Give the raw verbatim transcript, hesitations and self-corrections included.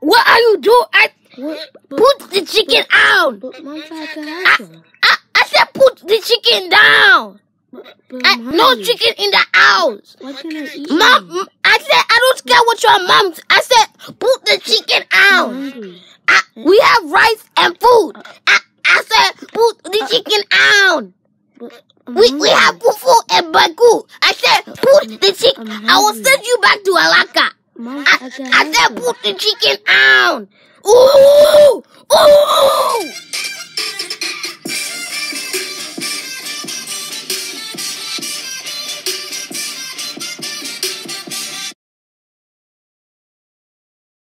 What are you doing? I What? But, put the chicken but, out. But Mom tried to I, have him. I, I said put the chicken down. But, but I, no chicken in the house. Why can't I eat Mom, him? I said I don't care what your mom. I said put the chicken I'm out. hungry. I, we have rice and food. I, I said put the chicken out. But I'm We hungry. we have fufu and bagu. I said put the chicken. I'm I will hungry. send you back to Alaka. Mom I, tried to I have said him. put the chicken out. Ooh, ooh.